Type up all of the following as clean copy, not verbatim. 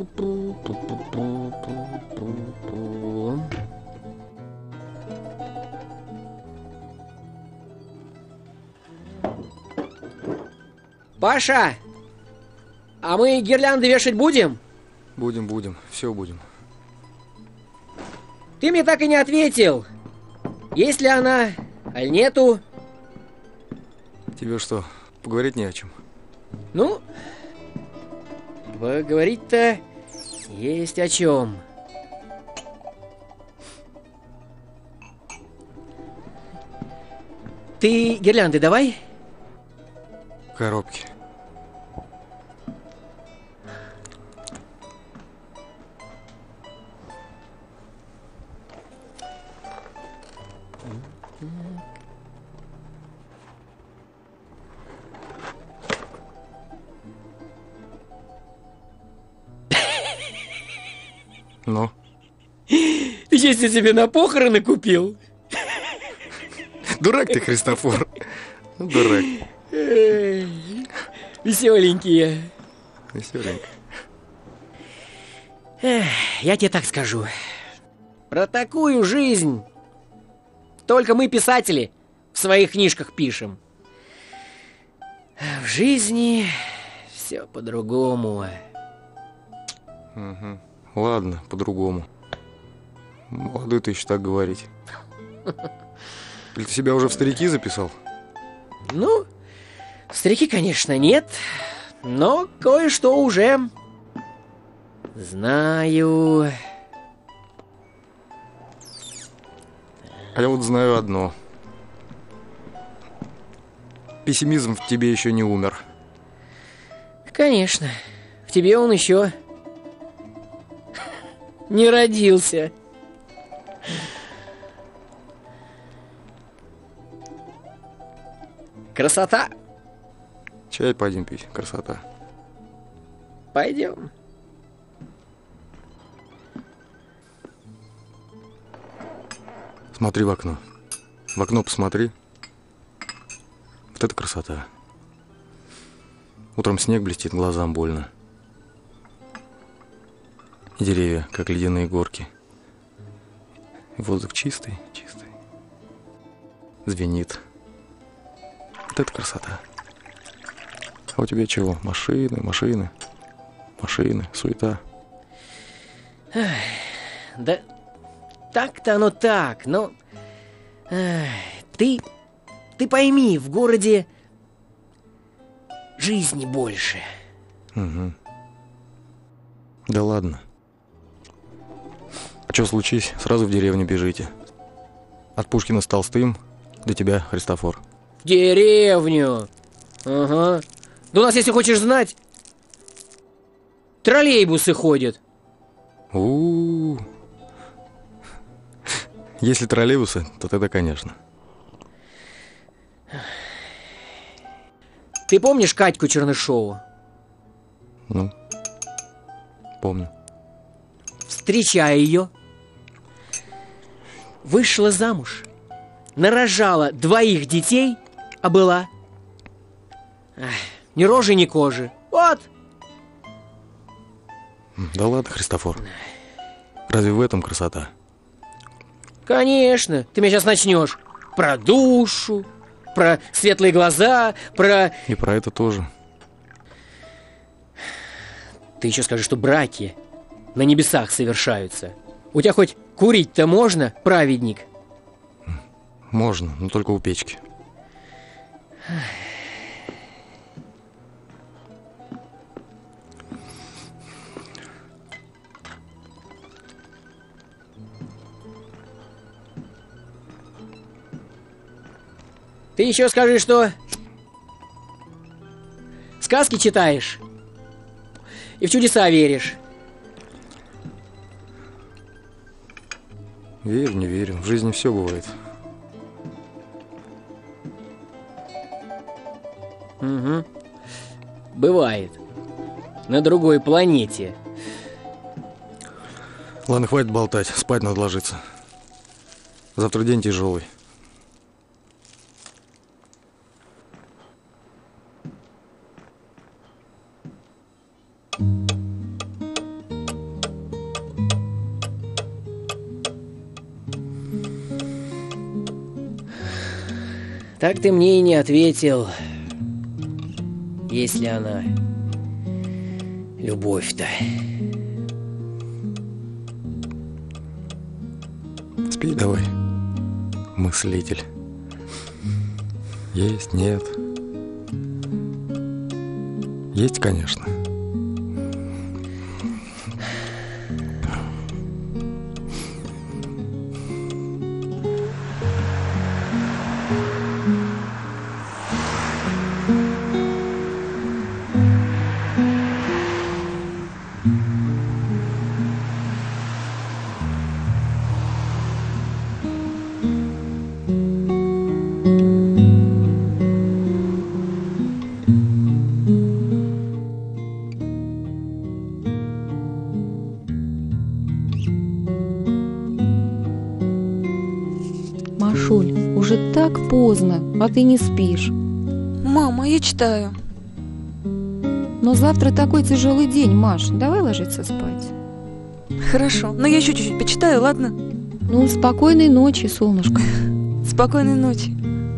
Паша, а мы гирлянды вешать будем? Будем, все будем. Ты мне так и не ответил. Есть ли она, аль нету? Тебе что, поговорить не о чем? Ну, поговорить-то есть о чем. Ты гирлянды давай. Коробки. Ну? Ты сейчас себе на похороны купил? Дурак ты, Христофор. Дурак. Веселенькие. Веселенько. Я тебе так скажу. Про такую жизнь только мы, писатели, в своих книжках пишем. В жизни все по-другому. Угу. Ладно, по-другому. Молодой ты еще так говорить. Или ты себя уже в старики записал? Ну, в старики, конечно, нет, но кое-что уже знаю. А я вот знаю одно. Пессимизм в тебе еще не умер. Конечно, в тебе он еще не родился. Красота. Чай пойдем пить, красота. Пойдем. Смотри в окно. В окно посмотри. Вот это красота. Утром снег блестит, глазам больно. И деревья, как ледяные горки. И воздух чистый, чистый. Звенит. Вот это красота. А у тебя чего? Машины, машины, машины, суета. Да так-то оно так, но... Ты пойми, в городе жизни больше. Угу. Да ладно. А что случись, сразу в деревню бежите. От Пушкина с Толстым до тебя, Христофор. В деревню. Ага. Да у нас, если хочешь знать, троллейбусы ходят. У-у-у. Если троллейбусы, то тогда, конечно. Ты помнишь Катьку Чернышову? Ну, помню. Встречая ее, вышла замуж, нарожала 2 детей, а была ни рожи, ни кожи. Вот. Да ладно, Христофор. Разве в этом красота? Конечно, ты меня сейчас начнешь про душу, про светлые глаза, про... И про это тоже. Ты еще скажи, что браки на небесах совершаются. У тебя хоть курить-то можно, праведник? Можно, но только у печки. Ты еще скажи, что сказки читаешь и в чудеса веришь. Верю, не верю. В жизни все бывает. Угу. Бывает. На другой планете. Ладно, хватит болтать. Спать надо ложиться. Завтра день тяжелый. Так ты мне и не ответил, есть ли она любовь-то. Спи давай, мыслитель. Есть, нет. Есть, конечно. Машуль, уже так поздно, а ты не спишь. Мама, я читаю. Но завтра такой тяжелый день, Маш, давай ложиться спать. Хорошо, но я еще чуть-чуть почитаю, ладно? Ну, спокойной ночи, солнышко. Спокойной ночи.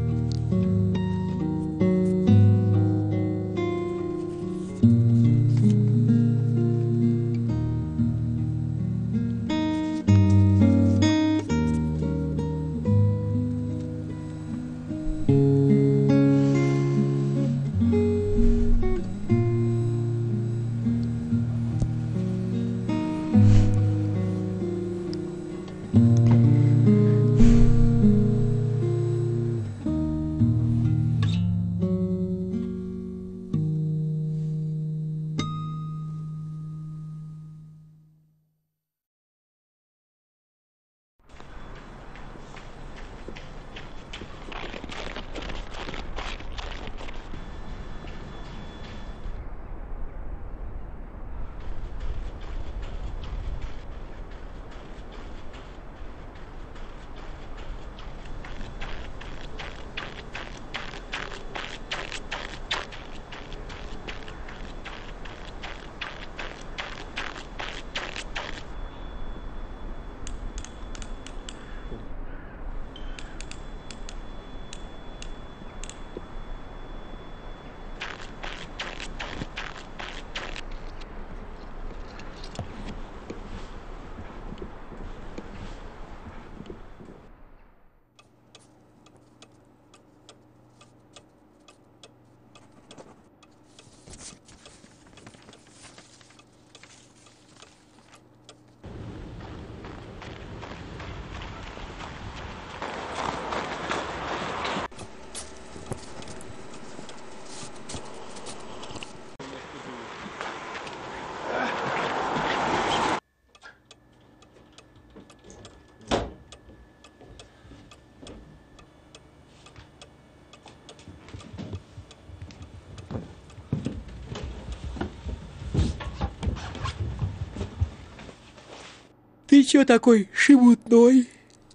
Ты чё такой шебутной?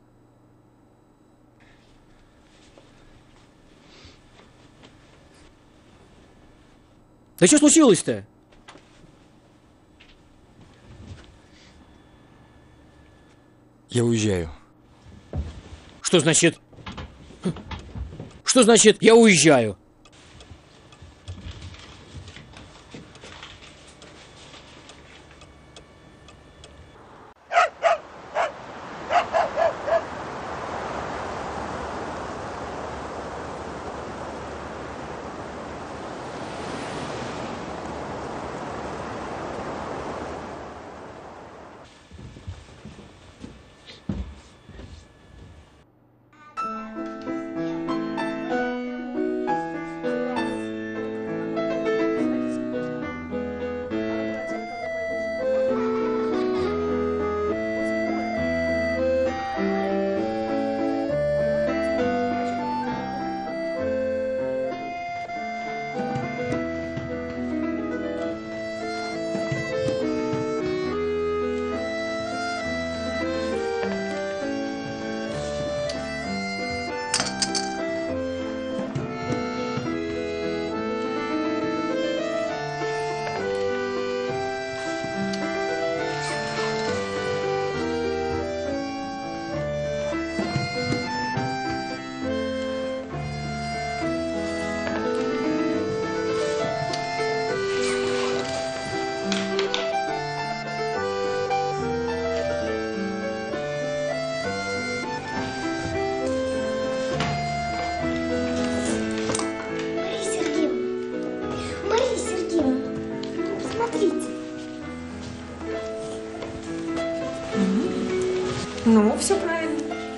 Да что случилось-то? Я уезжаю. Что значит? Что значит «я уезжаю»? Смотрите. Ну, все правильно.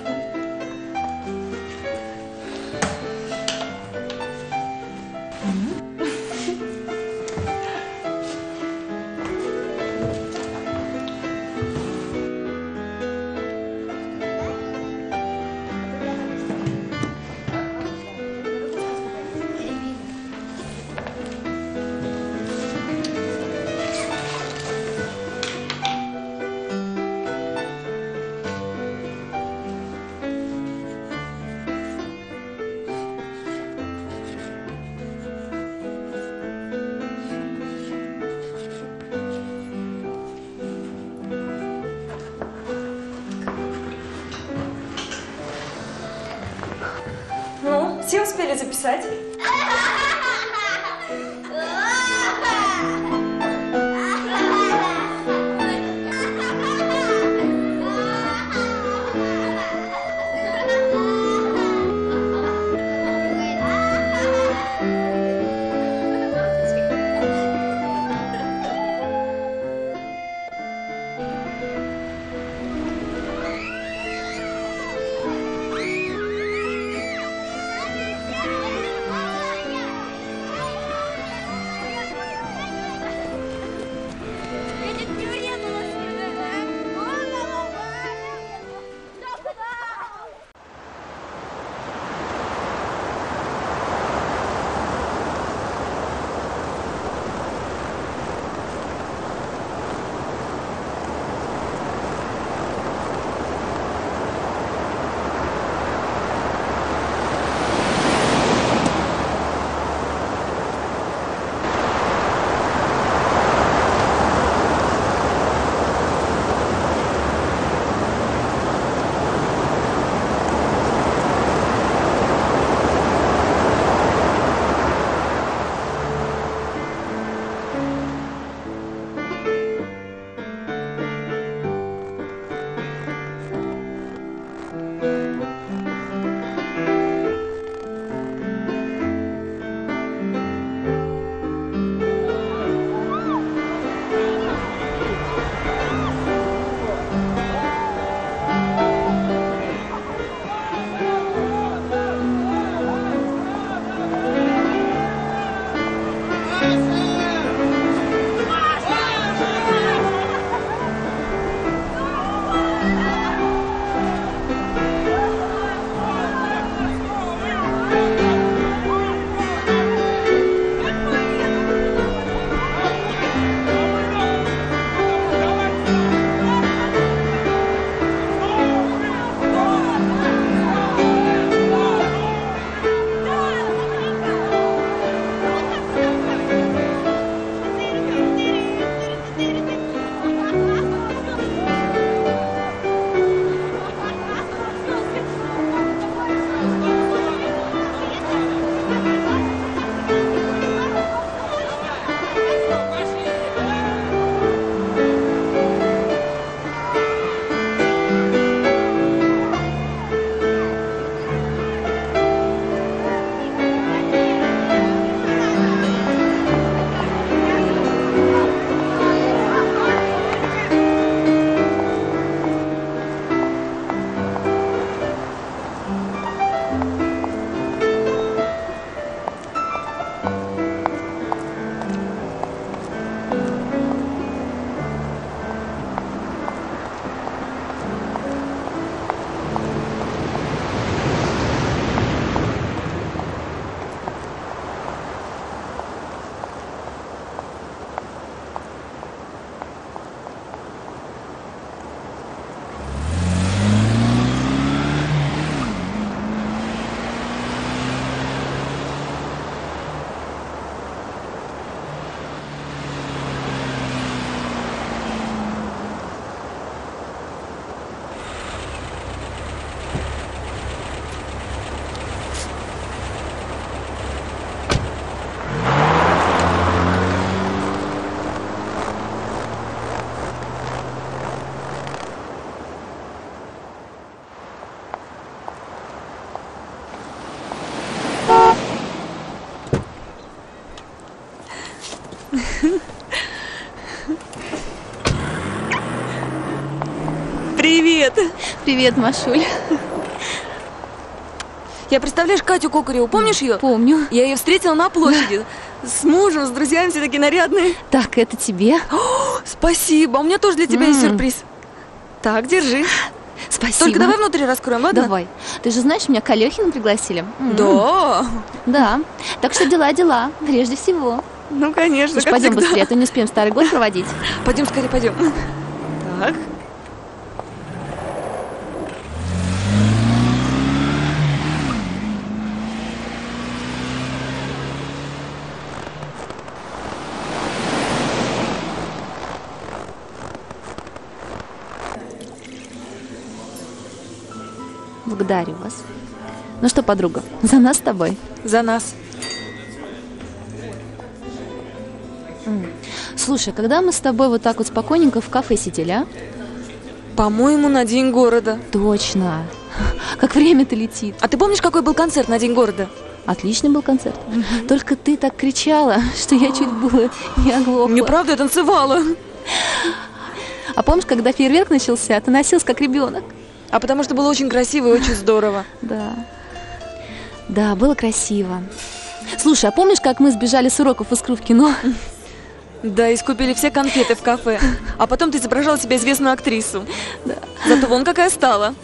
Ну, все успели записать? привет. Привет, Машуль. Я, представляешь, Катю Кокареву, помнишь ее? Помню. Я ее встретила на площади. С мужем, с друзьями, все такие нарядные. Так, это тебе. Спасибо, у меня тоже для тебя есть сюрприз. Так, держи. Спасибо. Только давай внутри раскроем, ладно? Давай. Ты же знаешь, меня к Алёхину пригласили. Да. Да. Так что дела, прежде всего. Ну, конечно, Слушай, как пойдем всегда. быстрее, а то не успеем старый год проводить. Пойдем скорее, пойдем. Так. Благодарю вас. Ну что, подруга, за нас с тобой. За нас. Слушай, когда мы с тобой вот так вот спокойненько в кафе сидели, а? По-моему, на День города. Точно. Как время-то летит. А ты помнишь, какой был концерт на День города? Отличный был концерт. Только ты так кричала, что я чуть было не оглохла. Неправда, я танцевала. А помнишь, когда фейерверк начался, ты носилась как ребенок? А потому что было очень красиво и очень здорово. Да. Да, было красиво. Слушай, а помнишь, как мы сбежали с уроков в Искру в кино? Да, и скупили все конфеты в кафе. А потом ты изображала себя известную актрису. Да. Зато вон какая стала.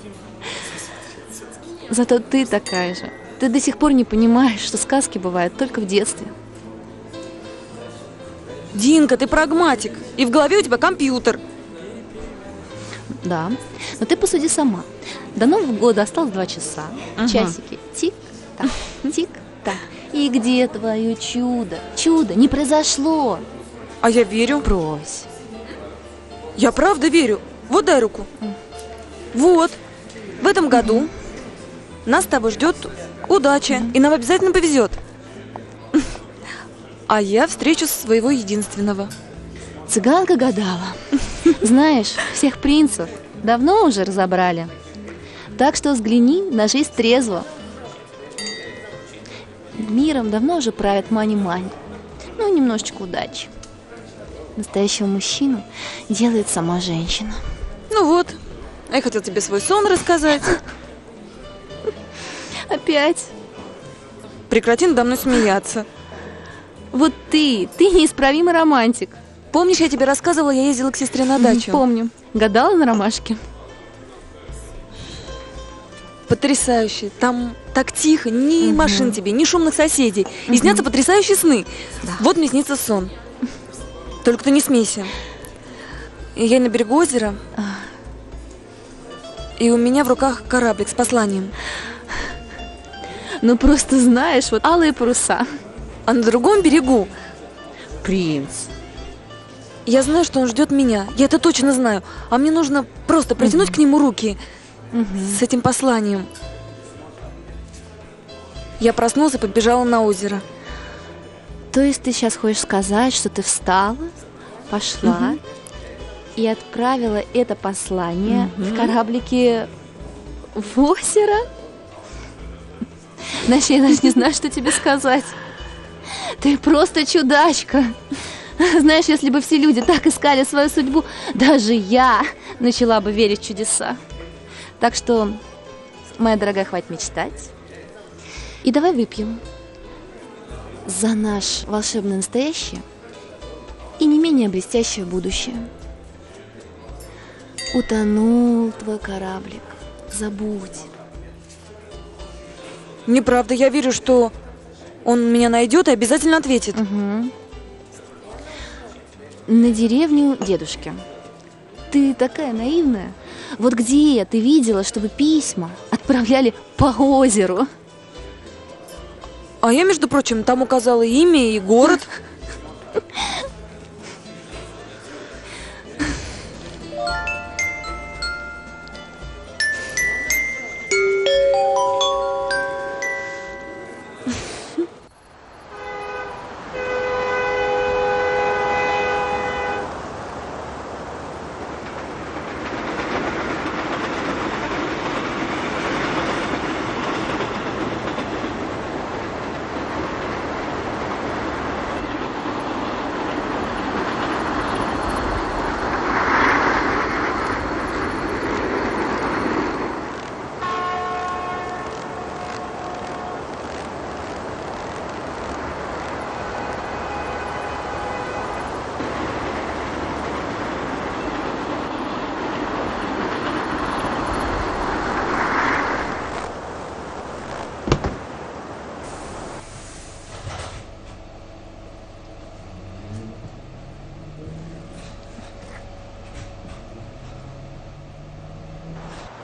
Зато ты такая же. Ты до сих пор не понимаешь, что сказки бывают только в детстве. Динка, ты прагматик. И в голове у тебя компьютер. Да, но ты посуди сама. До Нового года осталось 2 часа. Часики. Тик-так, тик-так. И где твое чудо? Чудо не произошло. А я верю. Брось. Я правда верю. Вот дай руку. Вот. В этом году нас с тобой ждет удача. И нам обязательно повезет. А я встречу своего единственного. Цыганка гадала. Знаешь, всех принцев давно уже разобрали. Так что взгляни на жизнь трезво. Миром давно уже правят мани-мани. Ну, немножечко удачи. Настоящего мужчину делает сама женщина. Ну вот. А я хотел тебе свой сон рассказать. Опять? Прекрати надо мной смеяться. Вот ты неисправимый романтик. Помнишь, я тебе рассказывала, я ездила к сестре на дачу? Помню. Гадала на ромашке. Потрясающе. Там так тихо, ни машин тебе, ни шумных соседей. И снятся потрясающие сны. Да. Вот мне снится сон. Только ты не смейся. И я на берегу озера. И у меня в руках кораблик с посланием. Ну просто знаешь, вот алые паруса. А на другом берегу Принц. я знаю, что он ждет меня. Я это точно знаю. А мне нужно просто протянуть к нему руки с этим посланием. Я проснулась и побежала на озеро. То есть ты сейчас хочешь сказать, что ты встала, пошла и отправила это послание в кораблике в озеро? Знаешь, я даже не знаю, что тебе сказать. Ты просто чудачка. Знаешь, если бы все люди так искали свою судьбу, даже я начала бы верить в чудеса. Так что, моя дорогая, хватит мечтать. И давай выпьем за наш волшебное настоящее и не менее блестящее будущее. Утонул твой кораблик. Забудь. Неправда, я верю, что он меня найдет и обязательно ответит. На деревню дедушки. Ты такая наивная. Вот где ты видела, чтобы письма отправляли по озеру? А я, между прочим, там указала имя и город.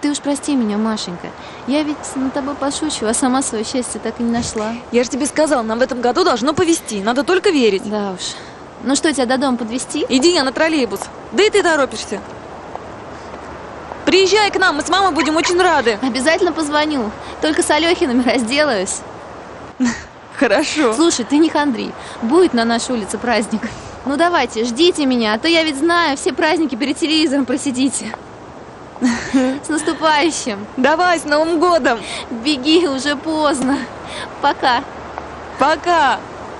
Ты уж прости меня, Машенька. Я ведь над тобой пошучу, а сама свое счастье так и не нашла. Я же тебе сказала, нам в этом году должно повезти. Надо только верить. Да уж. Ну что, тебя до дома подвезти? Иди я на троллейбус. Да и ты торопишься. Приезжай к нам, мы с мамой будем очень рады. Обязательно позвоню. Только с Алехиными разделаюсь. Хорошо. Слушай, ты не хандри. Будет на нашей улице праздник. Ну давайте, ждите меня, а то я ведь знаю, все праздники перед телевизором просидите. С наступающим. Давай, с Новым годом. Беги, уже поздно. Пока. Пока.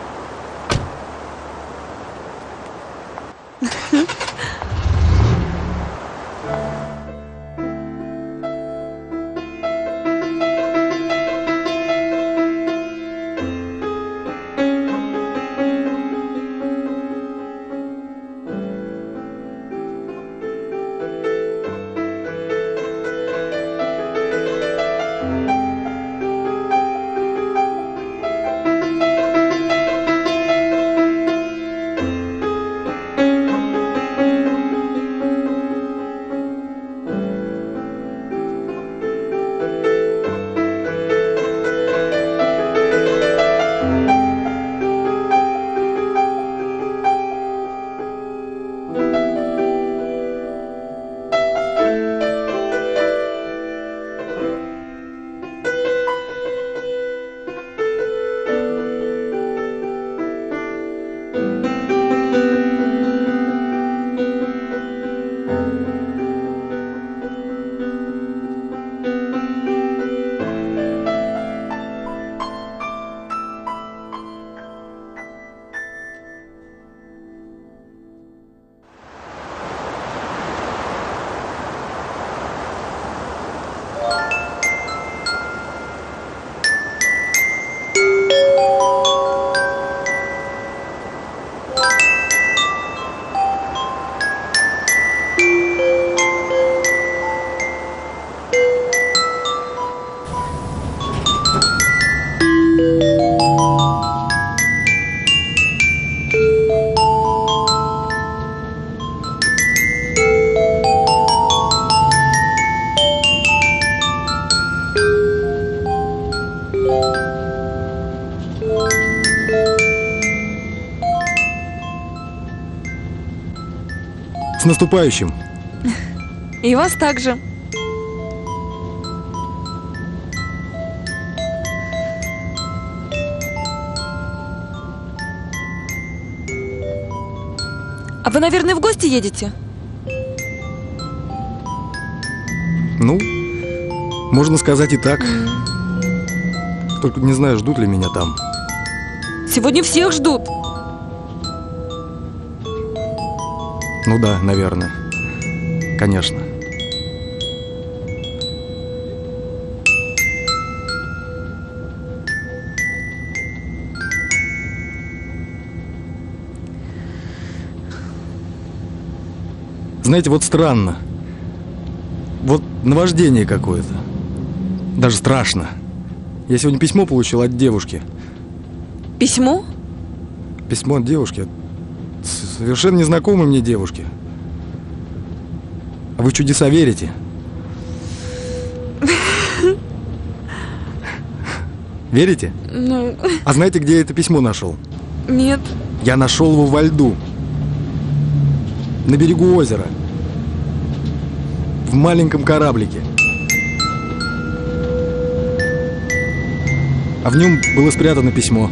С наступающим! И вас также. А вы, наверное, в гости едете? Ну, можно сказать и так. Только не знаю, ждут ли меня там. Сегодня всех ждут. Ну да, наверное. Конечно. Знаете, вот странно. Вот наваждение какое-то. Даже страшно. Я сегодня письмо получил от девушки. Письмо? Письмо от девушки. Совершенно незнакомой мне девушки. А вы в чудеса верите? Верите? Ну, А знаете, где я это письмо нашел? нет. Я нашел его во льду. На берегу озера. В маленьком кораблике. А в нем было спрятано письмо.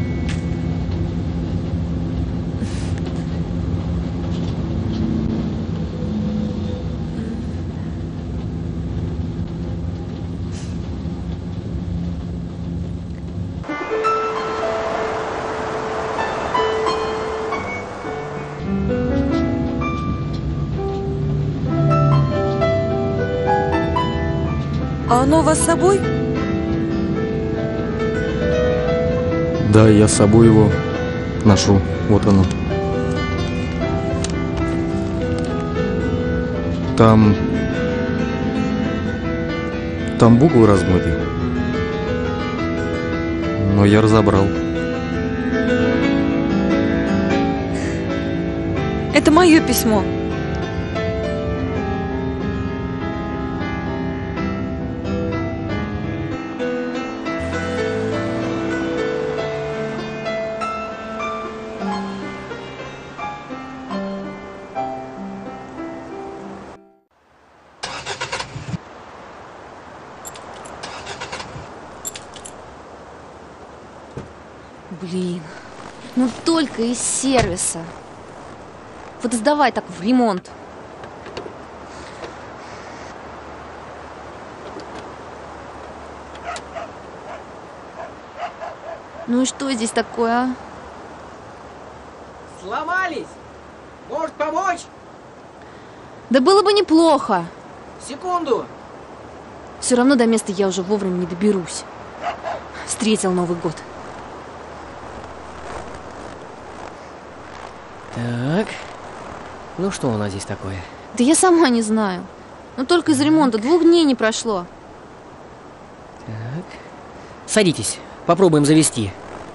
А оно у вас с собой? Да, я с собой его ношу. Вот оно. Там буквы размыты. Но я разобрал. Это мое письмо. Блин, ну только из сервиса. Вот сдавай так в ремонт. Ну и что здесь такое, а? Сломались! Может помочь? Да было бы неплохо. Секунду! Все равно до места я уже вовремя не доберусь. Встретил Новый год. Так, ну что у нас здесь такое? Да я сама не знаю. Но только из ремонта 2 дней не прошло. Так, садитесь, попробуем завести.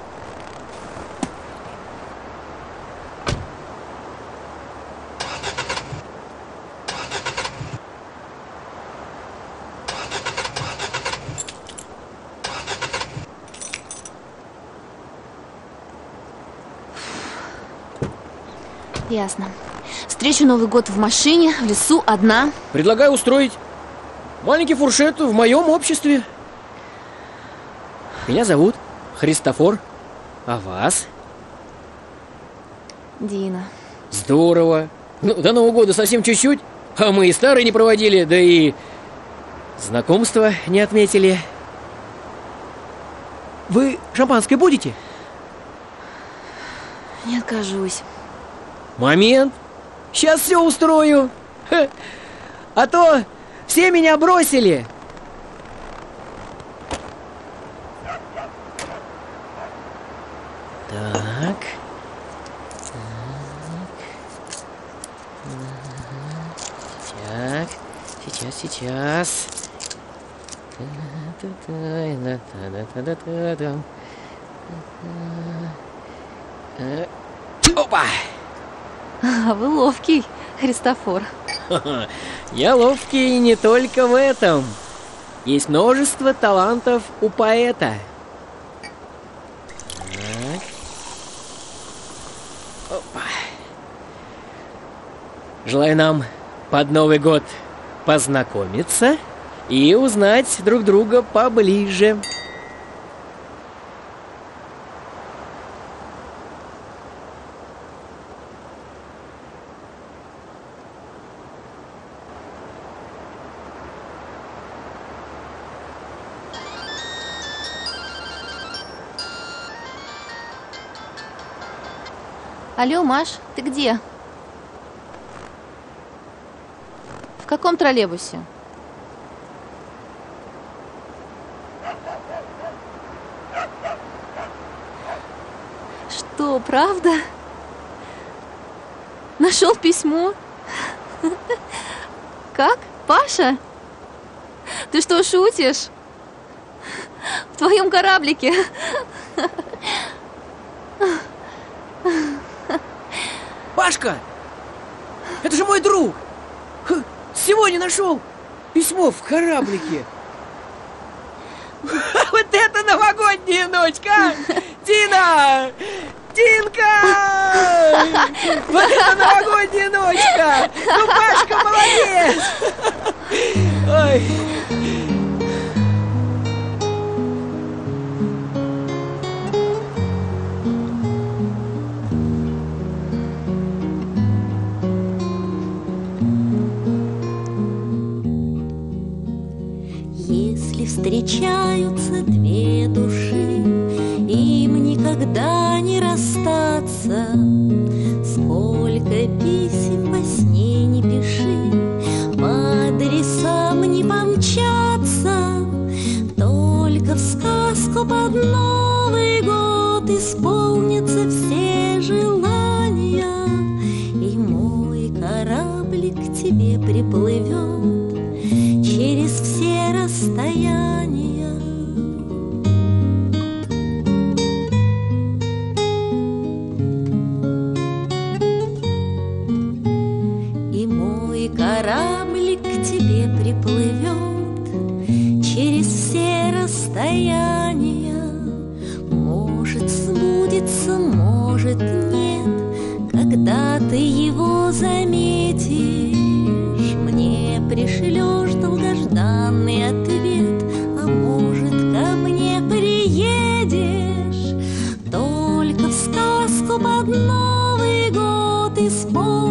Ясно. Встречу Новый год в машине, в лесу, одна. Предлагаю устроить маленький фуршет в моем обществе. Меня зовут Христофор. А вас? Дина. Здорово. Ну, до Нового года совсем чуть-чуть. А мы и старый не проводили, да и знакомства не отметили. Вы шампанское будете? Не откажусь. Момент. Сейчас все устрою. Ха. А то все меня бросили. Так. Так. Сейчас. Опа! А вы ловкий, Христофор. Я ловкий не только в этом. Есть множество талантов у поэта. Так. Опа. Желаю нам под Новый год познакомиться и узнать друг друга поближе. Алло, Маш, ты где? В каком троллейбусе? Что, правда? Нашел письмо? Как? Паша? Ты что, шутишь? В твоем кораблике? Пашка! Это же мой друг! Сегодня нашел письмо в кораблике. Вот это новогодняя ночка! А? Дина! Динка! Вот это новогодняя ночка! Ну, Пашка, молодец! Ой. Если встречаются 2 души, им никогда не расстаться. Сколько писем во сне не пиши, по адресам не помчаться. Только в сказку под Новый год исполнятся все желания, и мой кораблик к тебе приплывет через все расстояния. И мой кораблик к тебе приплывет через все расстояния. Может, сбудется, может, нет, когда ты его заметишь, мне пришлешь долгожданный ответ, а может, ко мне приедешь. То пол.